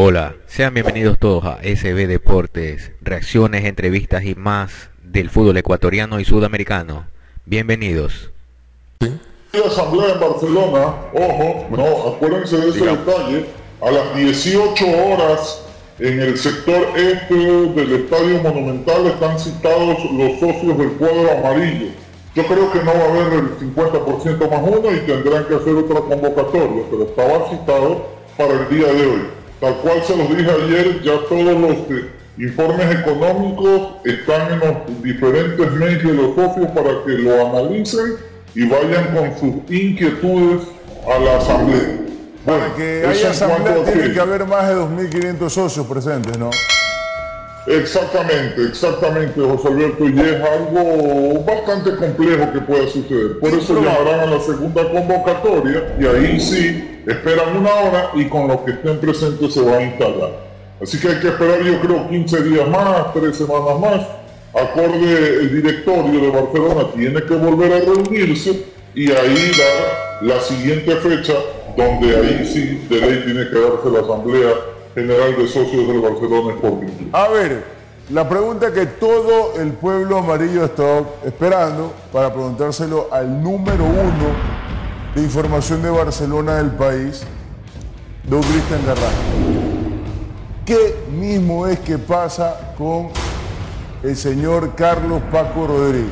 Hola, sean bienvenidos todos a SB Deportes, reacciones, entrevistas y más del fútbol ecuatoriano y sudamericano. Bienvenidos. La asamblea en Barcelona, ojo, no, acuérdense de ese detalle, a las 18 horas en el sector este del Estadio Monumental están citados los socios del cuadro amarillo. Yo creo que no va a haber el 50% más uno y tendrán que hacer otra convocatoria, pero estaba citado para el día de hoy. Tal cual se los dije ayer, ya todos los informes económicos están en los diferentes mails de los socios para que lo analicen y vayan con sus inquietudes a la asamblea. Bueno, para que haya asamblea tiene que haber más de 2.500 socios presentes, ¿no? Exactamente, José Alberto, y es algo bastante complejo que pueda suceder. Por eso llamarán a la segunda convocatoria y ahí sí esperan una hora y con los que estén presentes se va a instalar. Así que hay que esperar, yo creo, 15 días más, 3 semanas más. Acorde, el directorio de Barcelona tiene que volver a reunirse y ahí dar la siguiente fecha, donde ahí sí de ley tiene que darse la asamblea general de socios del Barcelona Sporting Club. A ver, la pregunta que todo el pueblo amarillo está esperando para preguntárselo al número 1 de información de Barcelona del país, don Cristian Carrasco. ¿Qué mismo es que pasa con el señor Carlos Paco Rodríguez?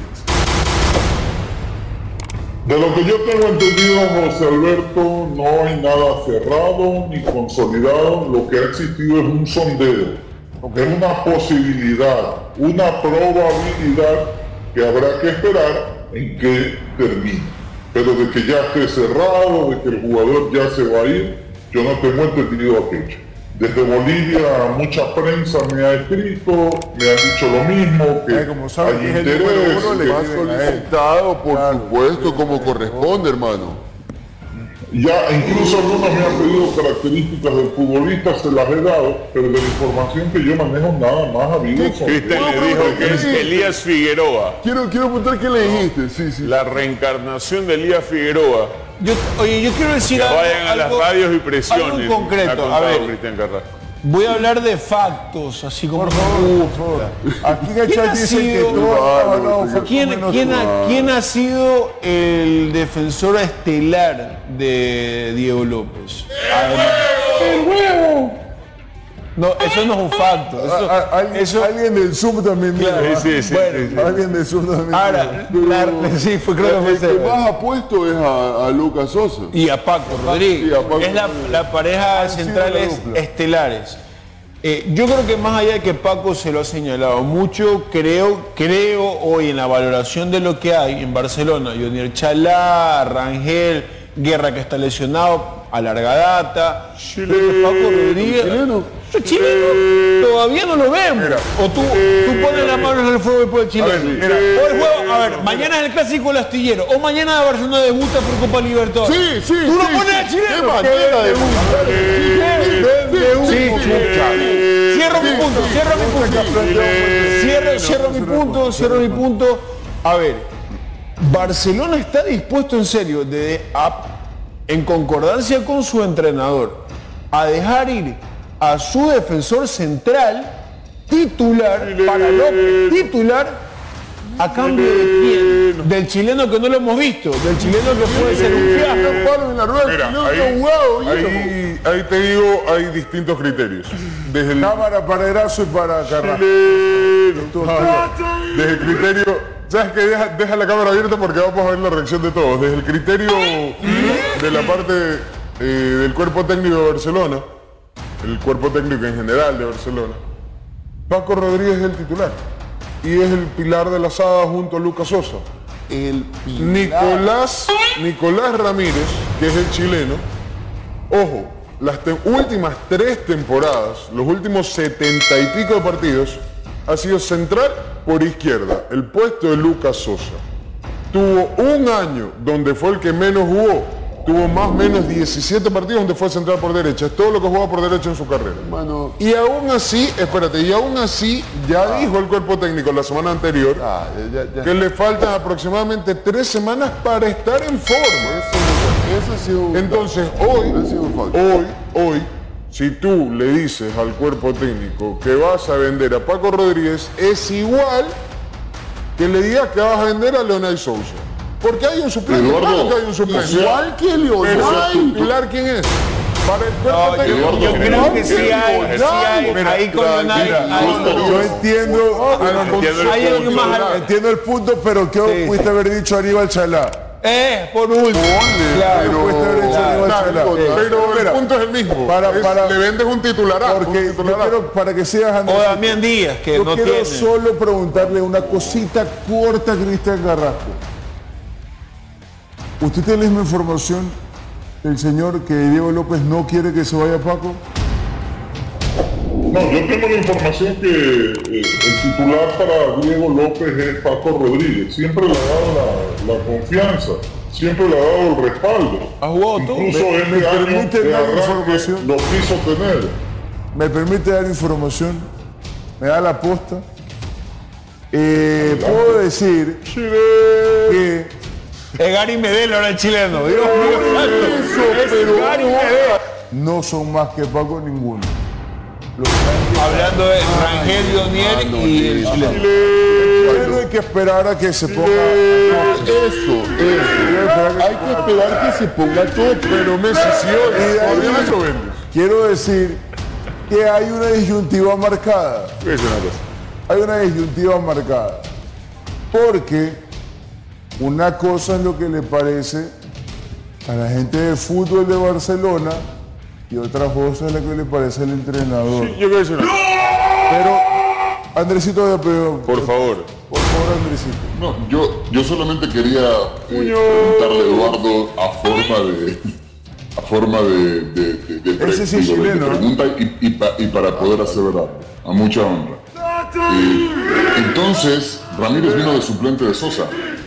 De lo que yo tengo entendido, José Alberto, no hay nada cerrado ni consolidado. Lo que ha existido es un sondeo, es una posibilidad, una probabilidad que habrá que esperar en que termine. Pero de que ya esté cerrado, de que el jugador ya se va a ir, yo no tengo entendido aquello. Desde Bolivia mucha prensa me ha escrito, me han dicho lo mismo, que como saben, hay que es el interés, número uno, le que piden a él. solicitado, por Claro, supuesto, como corresponde, hermano. ya incluso algunos me han pedido características del futbolista, se las he dado, pero de la información que yo manejo nada más ha habido. Cristian le dijo que es Elías Figueroa. Quiero preguntar qué le dijiste. Sí. La reencarnación de Elías Figueroa. Yo quiero decir algo. Vayan a las radios y presiones. Algo en concreto. A ver, Cristian Carrasco. voy a hablar de factos, así como Por favor. Aquí en el chat dicen que todo ¿Quién ha sido el defensor estelar de Diego López? ¡El huevo! No, eso no es un facto. Alguien del sur también dijo. Claro, sí. Alguien del sur también Ahora, sí, creo que El fue que más apuesto es a Lucas Sosa. y a Paco Rodríguez. Sí, a Paco es la pareja Han sido centrales la dupla. estelares. Yo creo que más allá de que Paco se lo ha señalado mucho, creo hoy en la valoración de lo que hay en Barcelona, Jonier Chalá, Rangel, Guerra que está lesionado a larga data, Paco Rodríguez, chileno, todavía no lo vemos. O tú pones las manos en el fuego después del chileno. Hoy juego, a ver, mañana es el clásico del astillero, o mañana Barcelona debuta por Copa Libertadores. Sí. Tú lo pones al chileno. Qué manera de Cierro mi punto. A ver, Barcelona está dispuesto en serio, en concordancia con su entrenador, a dejar ir a su defensor central titular para López, ¿a cambio de quién? Del chileno que no lo hemos visto, del chileno que puede ser un fiasco. Ahí te digo, hay distintos criterios. Desde el, Cámara para Erazo y para Carrasco. desde el criterio... ¿Sabes qué? Deja la cámara abierta porque vamos a ver la reacción de todos. Desde el criterio de la parte del cuerpo técnico de Barcelona, el cuerpo técnico en general de Barcelona, Paco Rodríguez es el titular y es el pilar de la asada junto a Lucas Sosa. Nicolás Ramírez, que es el chileno, ojo, las últimas 3 temporadas, los últimos 70 y pico de partidos, ha sido central por izquierda, el puesto de Lucas Sosa. Tuvo un año donde fue el que menos jugó, tuvo más o menos 17 partidos donde fue central por derecha, es todo lo que jugaba por derecha en su carrera. Hermano. Y aún así, ya dijo el cuerpo técnico la semana anterior que le faltan aproximadamente 3 semanas para estar en forma. Eso ha sido un... Entonces, ha sido un facto. hoy si tú le dices al cuerpo técnico que vas a vender a Paco Rodríguez, es igual que le digas que vas a vender a Leonel Sousa. Porque hay un suplente, Eduardo, claro que hay un suplente. igual que Pero Leonel. el titular, ¿quién es? Para el cuerpo técnico. Yo creo que sí hay, Mira, ahí con Leonel. Yo entiendo, Hay algo más. entiendo el punto, pero ¿qué pudiste haber dicho a Aníbal Chalá? Por último. Claro, pudiste haber dicho a Aníbal Chalá. Pero el Mira, punto es el mismo. para- le vendes un titularazo. porque yo quiero, para que sigas O Andrés, Damián Díaz, que yo no quiero tiene. solo preguntarle una cosita corta a Cristian Carrasco. ¿Usted tiene la misma información del señor que Diego López no quiere que se vaya Paco? No, yo tengo la información que el titular para Diego López es Paco Rodríguez. Siempre le ha dado la confianza, siempre le ha dado el respaldo. Ha jugado todo. Incluso ¿Me este año permite de dar arranque información? lo quiso tener. ¿Me permite dar información? ¿Me da la posta? Puedo decir que Es Gary Medel ahora el chileno. Dios mío. Es Gary Medel. no son más que Paco ninguno. Hablando de Rangel, Donier y el chileno. Pero hay que esperar a que se ponga. Eso. Hay que esperar que se ponga todo. Pero Messi, si Y hoy, de ahí- todavía no lo vendes. Quiero decir que hay una disyuntiva marcada. Es una cosa. Hay una disyuntiva marcada. Porque una cosa es lo que le parece a la gente de fútbol de Barcelona y otra cosa es la que le parece al entrenador. Yo quiero decir una cosa. Pero, Andresito, Por favor. por favor, Andresito. No, yo solamente quería preguntarle a Eduardo a forma de Ese sí es digo, de chileno, pregunta y para poder aseverar, a mucha honra. Entonces, Ramírez vino de suplente de Sosa.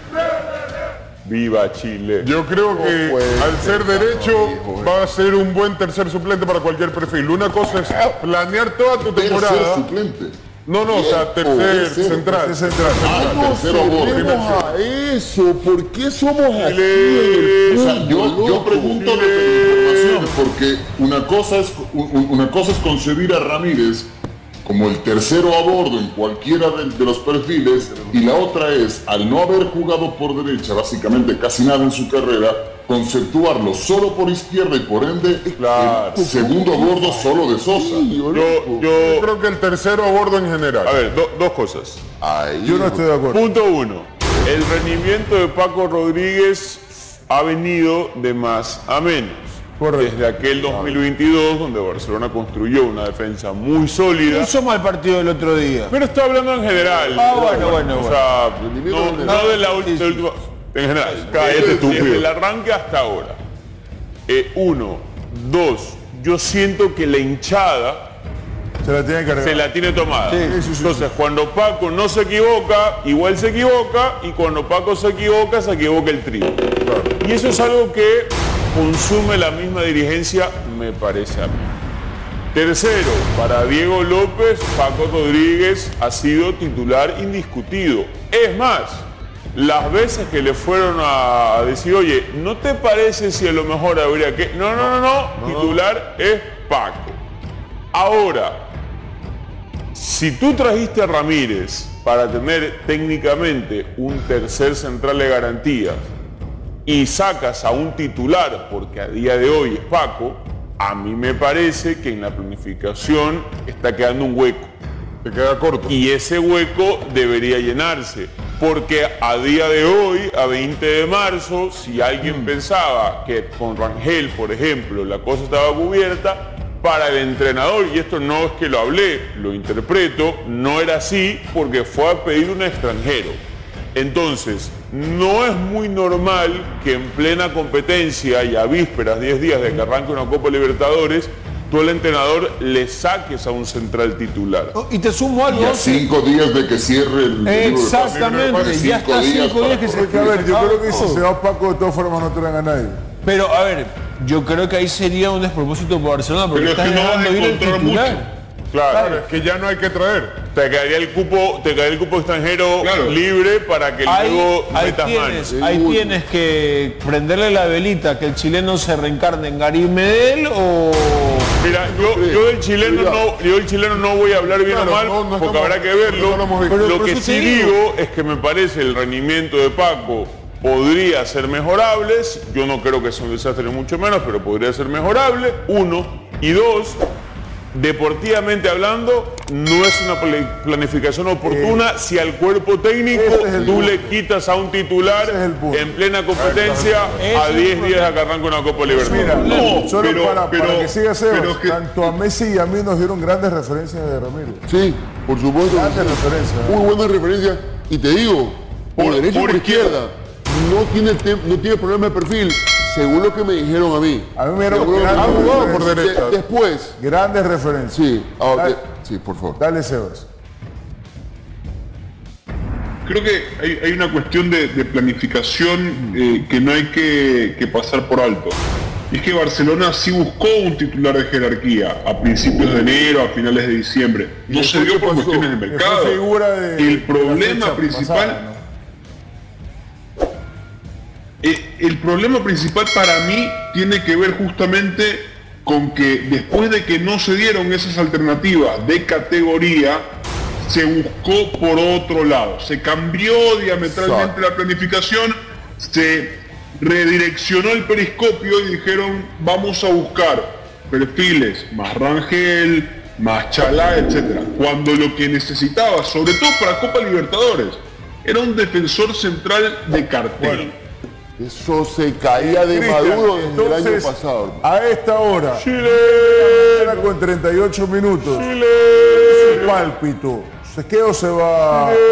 Viva Chile. Yo creo que al ser derecho va a ser un buen tercer suplente para cualquier perfil. Una cosa es planear toda tu Tercer temporada. suplente. No, o sea, tercer central. Tercero borde. Volvemos a eso, ¿por qué somos así en el O sea, fútbol, yo pregunto de información, porque una cosa es concebir a Ramírez como el tercero a bordo en cualquiera de los perfiles, y la otra es, al no haber jugado por derecha básicamente casi nada en su carrera, conceptuarlo solo por izquierda y por ende el segundo a bordo solo de Sosa. Yo creo que el tercero a bordo en general. A ver, dos cosas. Yo no estoy de acuerdo. Punto 1. El rendimiento de Paco Rodríguez ha venido de más a menos. Correcto. Desde aquel 2022, donde Barcelona construyó una defensa muy sólida. Hizo mal partido el otro día. Pero está hablando en general. Bueno. O sea, no de la última. En general. Desde el arranque hasta ahora. Uno. Dos. Yo siento que la hinchada Se la tiene que cargar. se la tiene tomada. sí. Entonces, cuando Paco no se equivoca, igual se equivoca, y cuando Paco se equivoca el trío. Y eso es algo que consume la misma dirigencia, me parece a mí. Tercero, para Diego López, Paco Rodríguez ha sido titular indiscutido. Es más, las veces que le fueron a decir, oye, ¿no te parece si a lo mejor habría que...? No, titular es Paco. Ahora, si tú trajiste a Ramírez para tener técnicamente un tercer central de garantías y sacas a un titular, porque a día de hoy es Paco, a mí me parece que en la planificación está quedando un hueco. Te queda corto. Y ese hueco debería llenarse, porque a día de hoy, a 20 de marzo, si alguien pensaba que con Rangel, por ejemplo, la cosa estaba cubierta, para el entrenador, y esto no es que lo hablé, lo interpreto, no era así porque fue a pedir un extranjero. Entonces, no es muy normal que en plena competencia y a vísperas, 10 días de que arranque una Copa Libertadores, tú al entrenador le saques a un central titular. Y te sumo algo. Y a 5 días de que cierre el libro de Exactamente, pases, ya está 5 días que se Porque, a ver, yo creo que si se va Paco, de todas formas no traen a nadie. Pero, a ver, yo creo que ahí sería un despropósito para Barcelona, porque Pero es estás que no van a dejando ir el encontrar titular. mucho. Claro, es que ya no hay que traer. Te quedaría el cupo extranjero libre para que luego metas manos. Ahí tienes que prenderle la velita, que el chileno se reencarne en Gary Medel o... Mira, yo del chileno no voy a hablar bien o mal, porque habrá que verlo. Lo que sí digo es que me parece el rendimiento de Paco podría ser mejorable. Yo no creo que sea un desastre mucho menos, pero podría ser mejorable, 1. Y 2, deportivamente hablando, no es una planificación oportuna si al cuerpo técnico tú le quitas a un titular en plena competencia a 10 días de que arranca una Copa Libertadores. Solo para que siga Sebas, tanto a Messi y a mí nos dieron grandes referencias de Ramírez. Sí, por supuesto. Grandes referencias. Muy buenas referencias. Y te digo, por derecha y por izquierda, no tiene problema de perfil. Según lo que me dijeron a mí. A mí me dieron jugado por derecha. Después. Grandes referencias. Sí, sí, por favor. Dale, Sebas. Creo que hay una cuestión de planificación que no hay que pasar por alto. Y es que Barcelona sí buscó un titular de jerarquía a principios de enero, a finales de diciembre. No se dio por cuestiones de mercado. El problema principal... El problema principal para mí tiene que ver justamente con que después de que no se dieron esas alternativas de categoría, se buscó por otro lado. Se cambió diametralmente la planificación, se redireccionó el periscopio y dijeron vamos a buscar perfiles más Rangel, más Chalá, etc. Cuando lo que necesitaba, sobre todo para Copa Libertadores, era un defensor central de cartel. Eso se caía de Maduro desde el año pasado. A esta hora, Chile con 38 minutos, Chile. Pálpito, ¿se queda o se va? A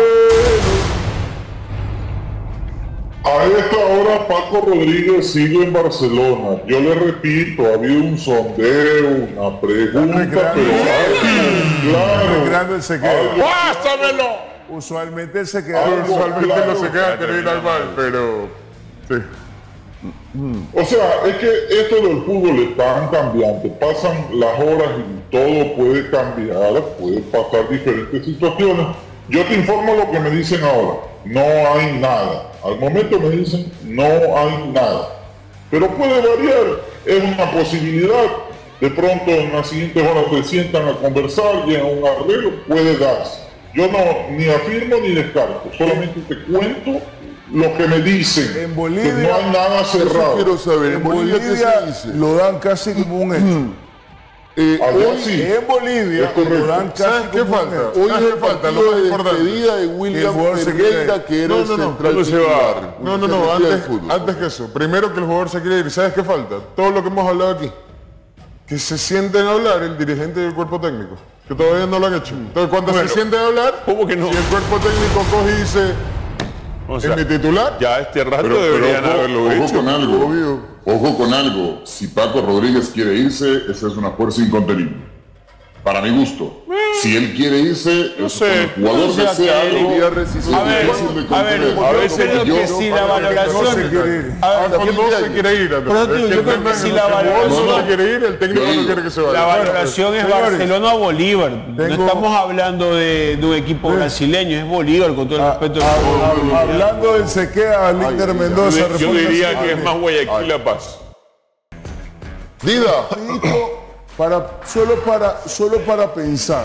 esta hora Paco Rodríguez sigue en Barcelona. Yo le repito, ha habido un sondeo, una pregunta, pero claro, él se queda. ¡Pásamelo! Usualmente él se queda. Usualmente no se queda terminar mal, pero... Sí. O sea, es que esto del fútbol es tan cambiante, pasan las horas y todo puede cambiar, puede pasar diferentes situaciones. Yo te informo lo que me dicen ahora, no hay nada. Al momento me dicen no hay nada. Pero puede variar, es una posibilidad. De pronto en las siguientes horas se sientan a conversar y en un arreglo puede darse. Yo no ni afirmo ni descarto, solamente te cuento lo que me dicen, en Bolivia, que no hay nada cerrado. Quiero saber, en Bolivia ¿qué se dice? Lo dan casi como un hecho. Allá sí. En Bolivia lo dan casi ¿Qué como falta? un Hoy es el falta, lo más importante. despedida de William Pereira, que era el central titular. No, antes que eso. Primero que el jugador se quiere ir. ¿Sabes qué falta? Todo lo que hemos hablado aquí. Que se sienten a hablar el dirigente y el cuerpo técnico. Que todavía no lo han hecho. Entonces cuando se sienten a hablar, ¿cómo que no? Si el cuerpo técnico coge y dice... O sea, ¿es mi titular? Ya este rato deberían haberlo hecho. Ojo con algo. Si Paco Rodríguez quiere irse, esa es una fuerza incontenible. Para mi gusto. Si él quiere irse, no es sé, un jugador que sea algo a ver, que si la valoración no se quiere ir. No se quiere ir. Yo creo que si la valoración no se quiere ir, el técnico no quiere que se vaya. La valoración es Barcelona o Bolívar. No estamos hablando de un equipo brasileño, es Bolívar con todo el respeto. Hablando del se queda Linder Mendoza. Yo diría que es más Guayaquil La Paz. Dida. Solo para pensar.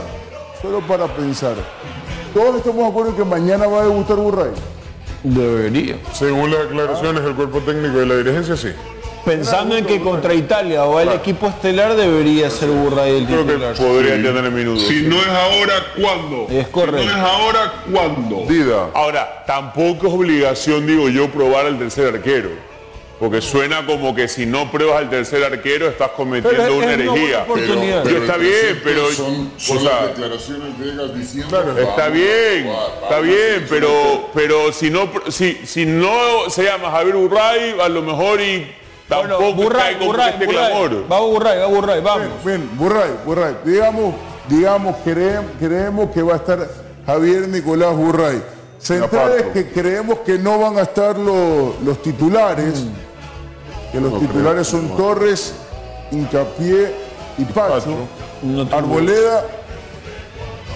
Todos estamos de acuerdo que mañana va a debutar Burray. Debería. Según las declaraciones del cuerpo técnico y la dirigencia, sí. Pensando en que contra Italia o el equipo estelar debería ser Burray el titular. Creo que podría tener minutos. Si no es ahora, ¿cuándo? Es correcto. Si no es ahora, ¿cuándo? Dida. Ahora, tampoco es obligación, digo yo, probar al tercer arquero. Porque suena como que si no pruebas al tercer arquero estás cometiendo una herejía. Pero está bien, pero... Son las declaraciones de Egas diciendo... Está bien, pero si no se llama Javier Burray, a lo mejor y tampoco cae como este clamor. Va Burray, vamos. Bien, Burray. Digamos, creemos que va a estar Javier Nicolás Burray. Centrales que creemos que no van a estar los titulares, que los titulares son Torres, Hincapié y Pacho, Arboleda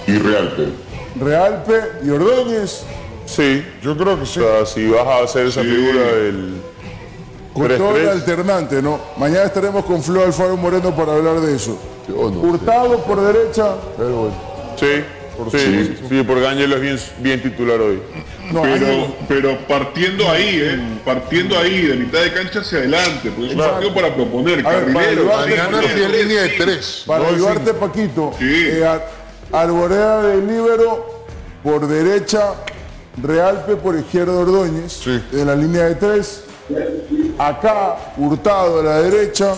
y Realpe. Realpe y Ordóñez. Sí, Yo creo que sí. o sea, si vas a hacer esa figura del Con todo el 3-3, alternante, ¿no? Mañana estaremos con Flo Alfaro Moreno para hablar de eso. Yo no Hurtado por derecha. Pero bueno. sí, porque Ángelo es bien titular hoy. No, Pero partiendo ahí, de mitad de cancha hacia adelante, porque es un partido para proponer, A ver, para carrilero. ayudarte, Mañana sí es línea de 3. para ayudarte, Paquito. Sí. Arboleda de líbero por derecha, Realpe por izquierda, Ordóñez. Sí. En la línea de 3. Acá, Hurtado a la derecha.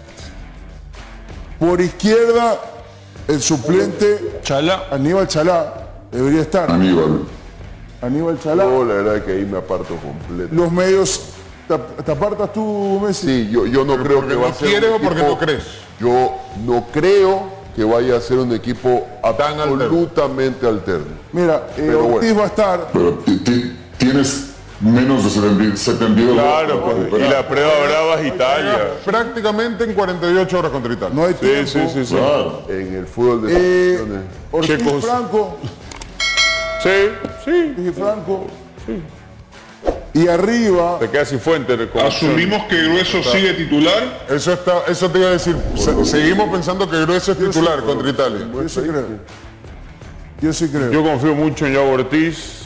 Por izquierda, el suplente Chalá. Aníbal Chalá. Debería estar. Aníbal. Aníbal Chalá. Yo la verdad que ahí me aparto completo. Los medios. ¿Te apartas tú, Messi? Sí, yo no creo porque que va no a ser quieres un o porque equipo- no crees. Yo no creo que vaya a ser un equipo absolutamente alterno. Mira, Pero Ortiz bueno. va a estar. Pero tienes menos de 72 Claro, horas. pues, y la prueba brava es Italia. Prácticamente en 48 horas contra Italia. No hay tiempo. Sí. Claro. En el fútbol de selecciones. Ortiz Checos. Franco. Sí. Ortiz Franco. Y arriba. Te queda sin fuente. Asumimos que Grueso sigue titular. Eso te iba a decir. Seguimos pensando que Grueso es titular contra Italia. Yo sí creo. Yo sí creo. Yo confío mucho en Yago Ortiz,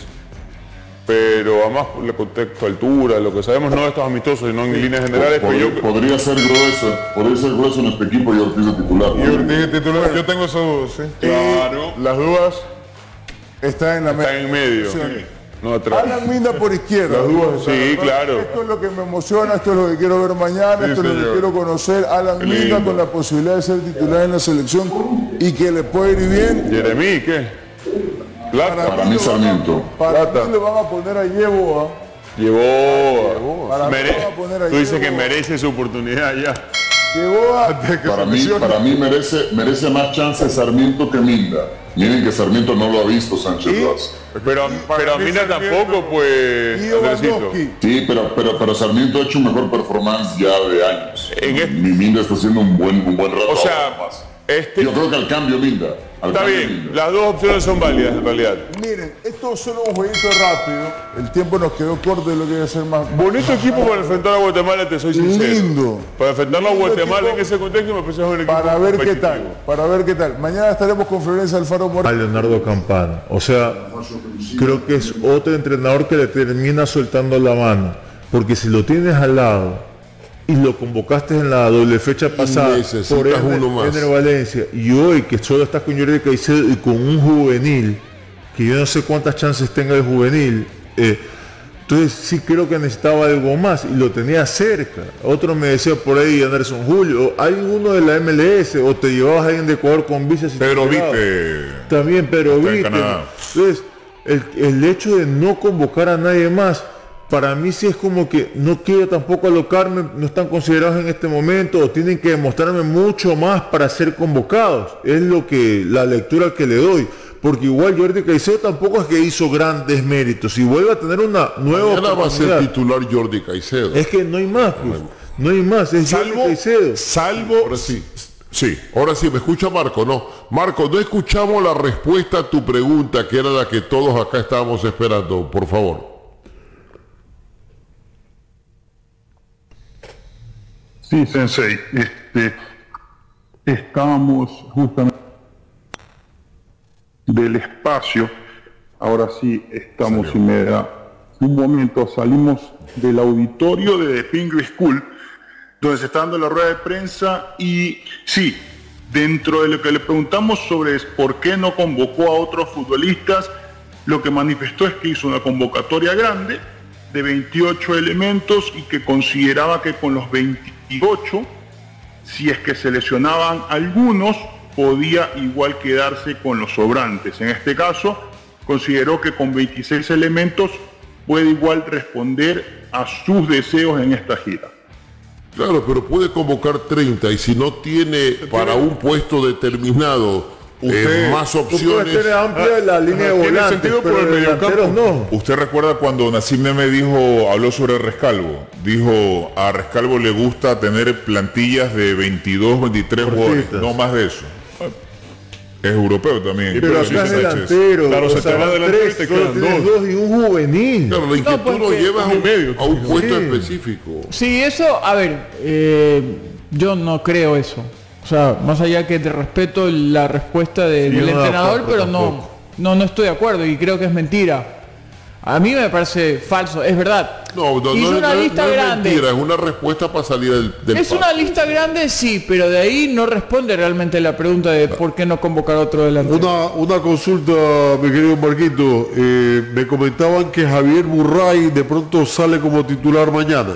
pero además por el contexto, altura, lo que sabemos no de estos amistosos, sino en líneas generales, pero yo Podría ser grueso en este equipo y Ortiz de titular. Y Ortiz es titular. Yo tengo esas dudas, sí. Claro. Las dudas. Está en la está en medio, no atrás. Alan Minda por izquierda. Sí, claro. Esto es lo que me emociona, esto es lo que quiero ver mañana, esto es lo que señor. quiero conocer. Alan Minda con la posibilidad de ser titular en la selección y que le puede ir bien. Jeremy, ¿qué? Plata. Para mí Sarmiento. Para mí le van a poner a Yeboa. Llevó. Para mí le van a poner a Tú dices que Yeboa. merece su oportunidad ya. Yeboa. Para mí merece más chance Sarmiento que Minda. Miren que Sarmiento no lo ha visto Sánchez Vaz. Pero a Mina tampoco, pues, Y Andresito. Lewandowski. Sí, pero Sarmiento ha hecho un mejor performance ya de años. Minda está haciendo un buen rato. O sea, más. este Yo creo que al cambio Minda. está bien. Las dos opciones son válidas en realidad. Miren, esto es solo un jueguito rápido. El tiempo nos quedó corto de lo que iba a ser más. Bonito equipo para enfrentar a Guatemala, te soy sincero. Lindo. Para enfrentarlo a Lindo Guatemala equipo. en ese contexto me parece un equipo Para ver qué competitivo. tal, para ver qué tal. Mañana estaremos con Florencia Alfaro a Moreno. Leonardo Campana. O sea, creo que es otro entrenador que le termina soltando la mano. Porque si lo tienes al lado y lo convocaste en la doble fecha pasada necesitas por uno más. Ener Valencia y hoy que solo estás con Jordi Caicedo y con un juvenil, que yo no sé cuántas chances tenga el juvenil, entonces sí creo que necesitaba algo más y lo tenía cerca. Otro me decía por ahí Anderson Julio, o alguno de la MLS, o te llevabas a alguien de Ecuador con visa. si te Pedro quedabas. Vite. También Pedro Está en Vite. Canadá. Entonces, el hecho de no convocar a nadie más, para mí sí es como que no quiero tampoco alocarme, no están considerados en este momento, o tienen que demostrarme mucho más para ser convocados. Es lo que, la lectura que le doy. Porque igual Jordi Caicedo tampoco es que hizo grandes méritos y vuelve a tener una nueva Mañana va a ser oportunidad. titular Jordi Caicedo. Es que no hay más, pues. No hay más, es Jordi Caicedo. Salvo. Ahora sí. Sí. Ahora sí, ¿me escucha Marco? No. Marco, no escuchamos la respuesta a tu pregunta, que era la que todos acá estábamos esperando, por favor. Sí, Sensei. Estábamos justamente del espacio. Ahora sí estamos y me da un momento. Salimos del auditorio de The Pingry School, donde se está dando la rueda de prensa y sí, dentro de lo que le preguntamos sobre es por qué no convocó a otros futbolistas, lo que manifestó es que hizo una convocatoria grande de 28 elementos y que consideraba que con los 28, si es que se lesionaban algunos, podía igual quedarse con los sobrantes. En este caso, consideró que con 26 elementos puede igual responder a sus deseos en esta gira. Claro, pero puede convocar 30 y si no tiene para un puesto determinado más Tú puedes opciones. tener amplia la línea de Tiene volantes, sentido por pero el de delanteros mediocampo. no. ¿Usted recuerda cuando Nassim Neme habló sobre Rescalvo? Dijo, a Rescalvo le gusta tener plantillas de 22, 23 jugadores, Cortitas. no más de eso. Es europeo también. Pero acá es delantero. Claro, se te va delantero y te solo quedan tienes dos y un juvenil. Claro, la inquietud lo lleva a un puesto Sí. específico. Sí, eso, a ver, yo no creo eso. O sea, más allá que te respeto la respuesta del Yo no la entrenador, aporto pero tampoco. no estoy de acuerdo y creo que es mentira. A mí me parece falso, es verdad. Hizo una lista grande. Es mentira, es una respuesta para salir del Es paso. una lista grande, sí, pero de ahí no responde realmente la pregunta de por qué no convocar otro delantero. Una consulta, mi querido Marquito. Me comentaban que Javier Burray de pronto sale como titular mañana.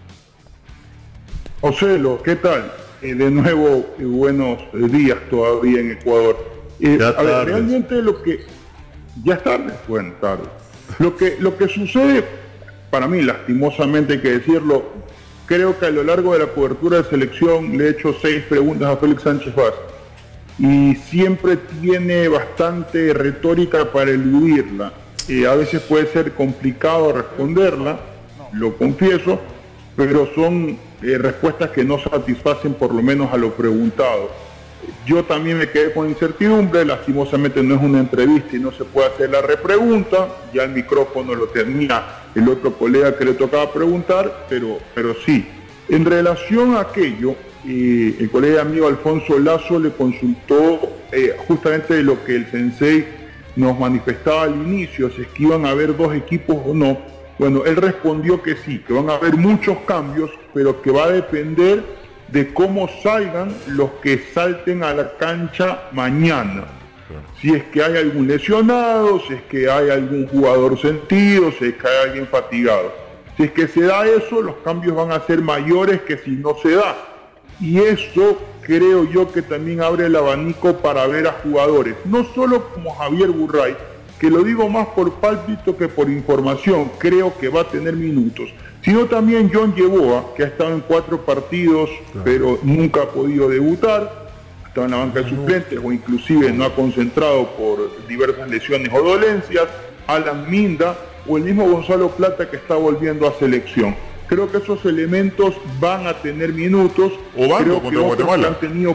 Ocelo, ¿qué tal? De nuevo, buenos días todavía en Ecuador. Ya A ver, tardes. realmente lo que... Ya es tarde, bueno, tarde. Lo que sucede, para mí, lastimosamente hay que decirlo, creo que a lo largo de la cobertura de selección le he hecho 6 preguntas a Félix Sánchez Vaz y siempre tiene bastante retórica para eludirla. A veces puede ser complicado responderla, lo confieso, pero son respuestas que no satisfacen por lo menos a lo preguntado. Yo también me quedé con incertidumbre, lastimosamente no es una entrevista y no se puede hacer la repregunta, ya el micrófono lo tenía el otro colega que le tocaba preguntar, pero sí. En relación a aquello, el colega amigo Alfonso Lazo le consultó justamente de lo que el sensei nos manifestaba al inicio, si es que iban a haber 2 equipos o no. Bueno, él respondió que sí, que van a haber muchos cambios, pero que va a depender de cómo salgan los que salten a la cancha mañana. Si es que hay algún lesionado, si es que hay algún jugador sentido, si es que hay alguien fatigado. Si es que se da eso, los cambios van a ser mayores que si no se da. Y eso creo yo que también abre el abanico para ver a jugadores, no solo como Javier Burray, que lo digo más por pálpito que por información, creo que va a tener minutos, sino también John Yeboah, que ha estado en 4 partidos, pero nunca ha podido debutar, ha estado en la banca de suplentes o inclusive no ha concentrado por diversas lesiones o dolencias, Alan Minda o el mismo Gonzalo Plata que está volviendo a selección. Creo que esos elementos van a tener minutos. Obando creo contra que otros Guatemala. que han tenido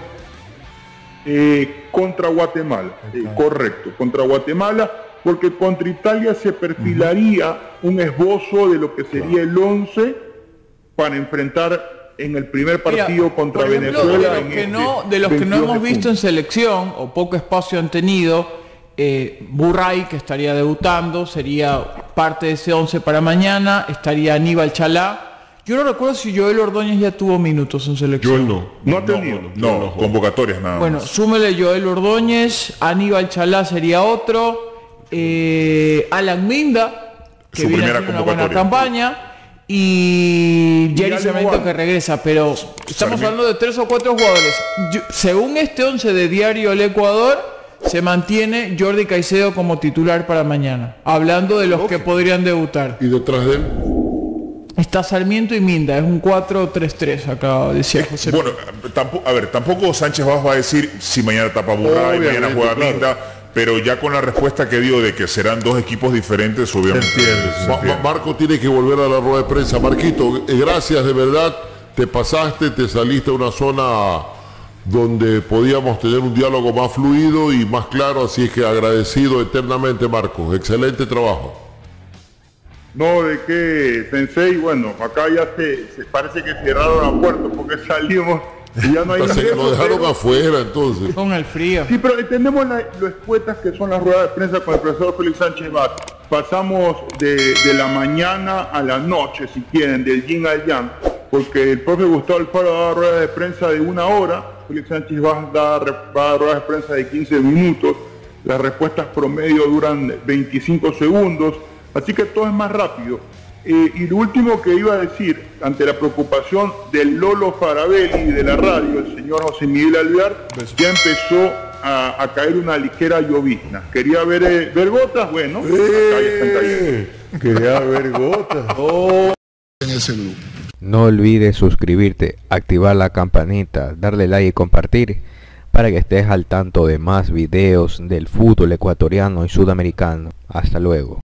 contra Guatemala, correcto, contra Guatemala, porque contra Italia se perfilaría un esbozo de lo que sería el 11 para enfrentar en el primer partido contra por ejemplo, Venezuela. de los que no 22 de hemos visto junio. en selección o poco espacio han tenido, Burray, que estaría debutando, sería parte de ese 11 para mañana, estaría Aníbal Chalá. Yo no recuerdo si Joel Ordóñez ya tuvo minutos en selección. Joel no. No ha tenido. No, convocatorias nada Bueno, más. súmele Joel Ordóñez, Aníbal Chalá sería otro, Alan Minda, que Su viene primera haciendo una buena convocatoria. campaña, y Jerry Ale Cemento Juan. que regresa, pero estamos Sarmiento. hablando de 3 o 4 jugadores. Según este 11 de Diario El Ecuador, se mantiene Jordi Caicedo como titular para mañana, hablando de los que podrían debutar. Y detrás de él, Está Sarmiento y Minda, es un 4-3-3, acá decía José. Bueno, tampoco Sánchez Vaz va a decir si mañana tapa Burray, mañana Obviamente, juega claro. Minda, pero ya con la respuesta que dio de que serán 2 equipos diferentes, obviamente. Se entiende. Marco tiene que volver a la rueda de prensa. Marquito, gracias de verdad, te pasaste, te saliste a una zona donde podíamos tener un diálogo más fluido y más claro, así es que agradecido eternamente, Marco. Excelente trabajo. No, de qué, Sensei, bueno, acá ya se parece que cerraron la puerta porque salimos y ya no hay Entonces, ingresos, lo dejaron pero- afuera, entonces. Con el frío. Sí, pero entendemos lo escuetas que son las ruedas de prensa con el profesor Félix Sánchez Vaz. Pasamos de la mañana a la noche, si quieren, del yin al yang, porque el profe Gustavo Alfaro daba ruedas de prensa de 1 hora, Félix Sánchez Vaz va a dar ruedas de prensa de 15 minutos, las respuestas promedio duran 25 segundos, así que todo es más rápido. Y lo último que iba a decir, ante la preocupación del Lolo Farabelli de la radio, el señor José Miguel Alvear, ya empezó a caer una ligera llovizna. Quería ver gotas, bueno, acá ya están cayendo. Quería ver gotas. No olvides suscribirte, activar la campanita, darle like y compartir para que estés al tanto de más videos del fútbol ecuatoriano y sudamericano. Hasta luego.